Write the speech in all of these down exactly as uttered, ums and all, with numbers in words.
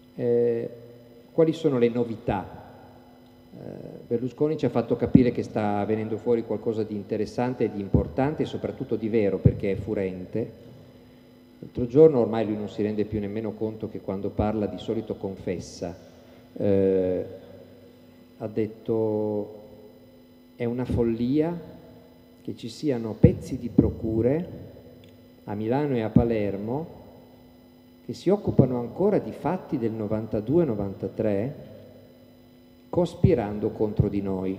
Eh, quali sono le novità? Eh, Berlusconi ci ha fatto capire che sta venendo fuori qualcosa di interessante e di importante e soprattutto di vero, perché è furente. L'altro giorno ormai lui non si rende più nemmeno conto che quando parla di solito confessa. Eh, ha detto: è una follia che ci siano pezzi di procure a Milano e a Palermo che si occupano ancora di fatti del novantadue novantatré cospirando contro di noi.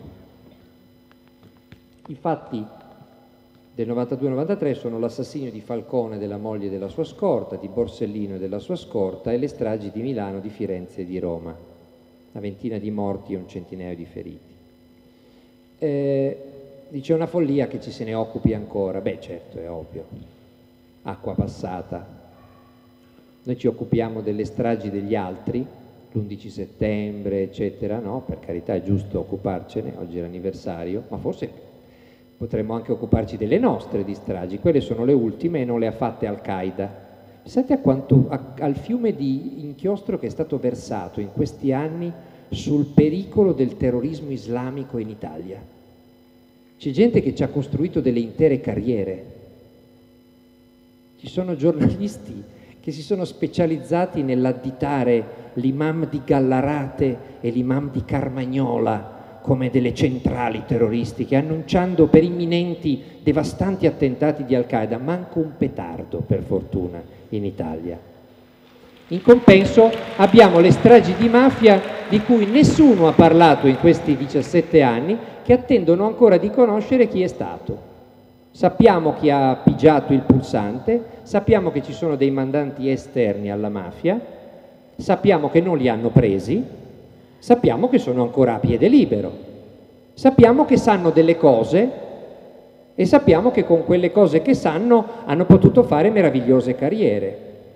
I fatti del novantadue novantatré sono l'assassinio di Falcone, della moglie e della sua scorta, di Borsellino e della sua scorta, e le stragi di Milano, di Firenze e di Roma. Una ventina di morti e un centinaio di feriti. Eh, dice: è una follia che ci se ne occupi ancora. Beh, certo, è ovvio. Acqua passata. Noi ci occupiamo delle stragi degli altri, l'undici settembre, eccetera, no? Per carità, è giusto occuparcene, oggi è l'anniversario, ma forse potremmo anche occuparci delle nostre di stragi. Quelle sono le ultime e non le ha fatte Al-Qaeda. Pensate a quanto, a, al fiume di inchiostro che è stato versato in questi anni sul pericolo del terrorismo islamico in Italia. C'è gente che ci ha costruito delle intere carriere. Ci sono giornalisti che si sono specializzati nell'additare l'imam di Gallarate e l'imam di Carmagnola come delle centrali terroristiche, annunciando per imminenti devastanti attentati di Al-Qaeda. Manco un petardo, per fortuna, in Italia. In compenso abbiamo le stragi di mafia di cui nessuno ha parlato in questi diciassette anni, che attendono ancora di conoscere chi è stato. Sappiamo chi ha pigiato il pulsante, sappiamo che ci sono dei mandanti esterni alla mafia, sappiamo che non li hanno presi, sappiamo che sono ancora a piede libero, sappiamo che sanno delle cose e sappiamo che con quelle cose che sanno hanno potuto fare meravigliose carriere.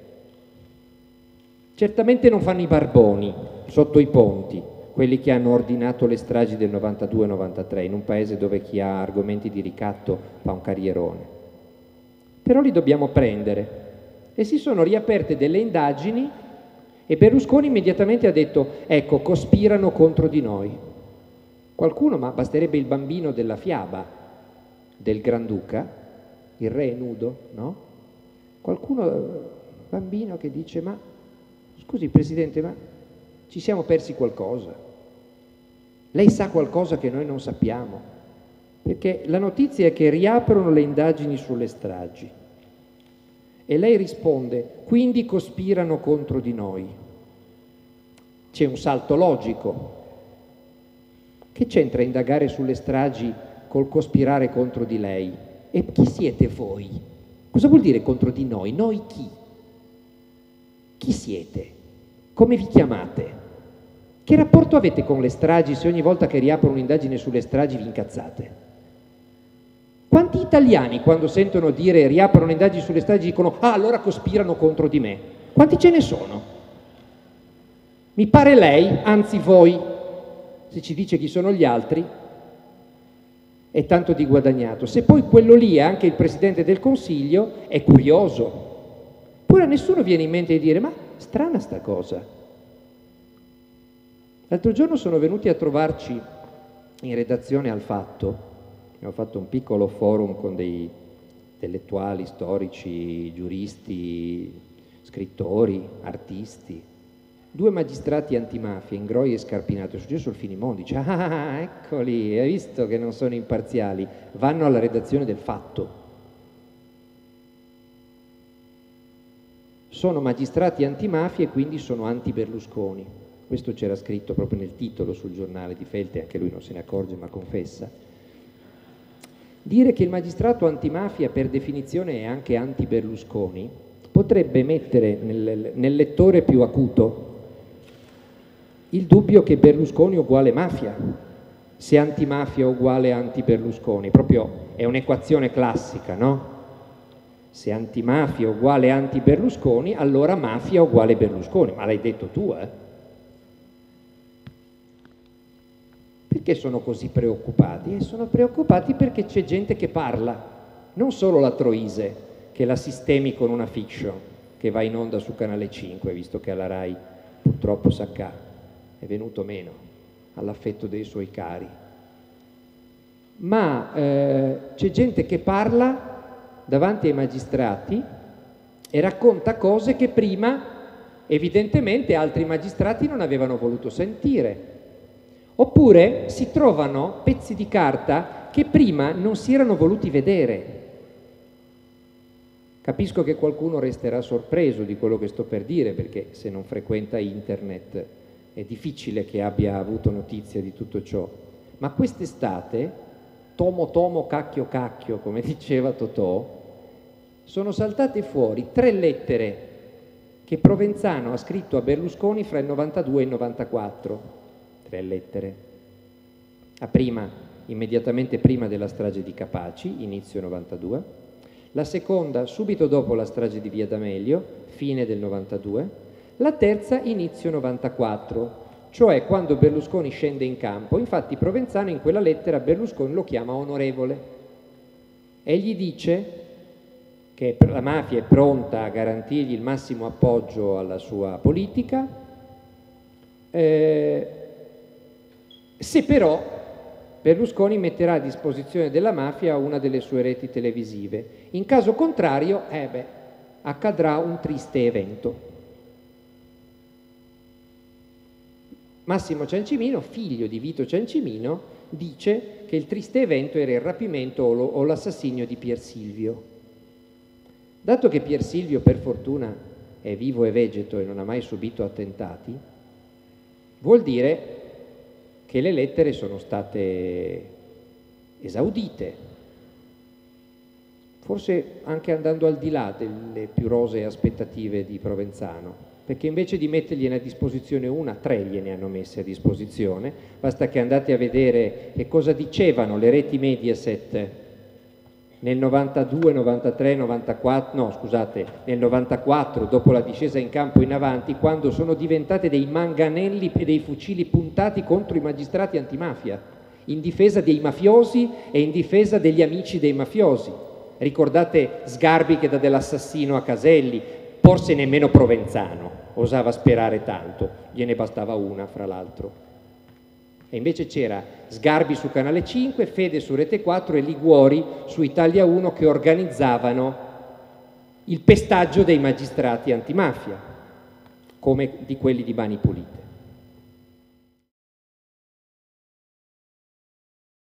Certamente non fanno i barboni sotto i ponti, quelli che hanno ordinato le stragi del novantadue novantatré, in un paese dove chi ha argomenti di ricatto fa un carrierone. Però li dobbiamo prendere. E si sono riaperte delle indagini e Berlusconi immediatamente ha detto: ecco, cospirano contro di noi. Qualcuno, ma basterebbe il bambino della fiaba del Granduca, il re è nudo, no? Qualcuno, bambino, che dice: ma scusi Presidente, ma ci siamo persi qualcosa? Lei sa qualcosa che noi non sappiamo? Perché la notizia è che riaprono le indagini sulle stragi e lei risponde: quindi cospirano contro di noi. C'è un salto logico. Che c'entra indagare sulle stragi col cospirare contro di lei? E chi siete voi? Cosa vuol dire contro di noi? Noi chi? Chi siete? Come vi chiamate? Che rapporto avete con le stragi se ogni volta che riaprono un'indagine sulle stragi vi incazzate? Quanti italiani, quando sentono dire riaprono indagini sulle stragi, dicono: ah, allora cospirano contro di me? Quanti ce ne sono? Mi pare lei, anzi voi, se ci dice chi sono gli altri, è tanto di guadagnato. Se poi quello lì è anche il Presidente del Consiglio, è curioso. Pure a nessuno viene in mente di dire: ma strana sta cosa. L'altro giorno sono venuti a trovarci in redazione al Fatto, abbiamo fatto un piccolo forum con dei intellettuali, storici, giuristi, scrittori, artisti, due magistrati antimafia, Ingroi e Scarpinato. È successo il finimondo, dice: ah, eccoli, hai visto che non sono imparziali, vanno alla redazione del Fatto. Sono magistrati antimafia e quindi sono anti-Berlusconi. Questo c'era scritto proprio nel titolo sul giornale di Feltri, anche lui non se ne accorge ma confessa. Dire che il magistrato antimafia per definizione è anche anti-Berlusconi potrebbe mettere nel, nel lettore più acuto il dubbio che Berlusconi uguale mafia, se antimafia uguale anti-Berlusconi. Proprio è un'equazione classica, no? Se antimafia uguale anti-Berlusconi, allora mafia uguale Berlusconi. Ma l'hai detto tu, eh? Perché sono così preoccupati? E sono preoccupati perché c'è gente che parla, non solo la Troise, che la sistemi con una fiction che va in onda su Canale cinque, visto che alla Rai purtroppo Sacca è venuto meno all'affetto dei suoi cari. Ma eh, c'è gente che parla davanti ai magistrati e racconta cose che prima evidentemente altri magistrati non avevano voluto sentire. Oppure si trovano pezzi di carta che prima non si erano voluti vedere. Capisco che qualcuno resterà sorpreso di quello che sto per dire, perché se non frequenta internet è difficile che abbia avuto notizia di tutto ciò. Ma quest'estate, tomo tomo cacchio cacchio, come diceva Totò, sono saltate fuori tre lettere che Provenzano ha scritto a Berlusconi fra il novantadue e il novantaquattro. Tre lettere. La prima, immediatamente prima della strage di Capaci, inizio novantadue. La seconda, subito dopo la strage di Via D'Amelio, fine del novantadue. La terza, inizio novantaquattro, cioè quando Berlusconi scende in campo. Infatti Provenzano in quella lettera Berlusconi lo chiama onorevole e gli dice che la mafia è pronta a garantirgli il massimo appoggio alla sua politica, eh, se però Berlusconi metterà a disposizione della mafia una delle sue reti televisive. In caso contrario, eh beh, accadrà un triste evento. Massimo Ciancimino, figlio di Vito Ciancimino, dice che il triste evento era il rapimento o l'assassinio di Pier Silvio. Dato che Pier Silvio, per fortuna, è vivo e vegeto e non ha mai subito attentati, vuol dire che le lettere sono state esaudite, forse anche andando al di là delle più rosee aspettative di Provenzano, perché invece di mettergliene a disposizione una, tre gliene hanno messe a disposizione. Basta che andate a vedere che cosa dicevano le reti Mediaset nel novantadue, novantatré, novantaquattro, no scusate, nel novantaquattro, dopo la discesa in campo in avanti, quando sono diventate dei manganelli e dei fucili puntati contro i magistrati antimafia, in difesa dei mafiosi e in difesa degli amici dei mafiosi. Ricordate Sgarbi che dà dell'assassino a Caselli, forse nemmeno Provenzano osava sperare tanto, gliene bastava una fra l'altro. E invece c'era Sgarbi su Canale cinque, Fede su Rete quattro e Liguori su Italia uno che organizzavano il pestaggio dei magistrati antimafia, come di quelli di Mani Pulite.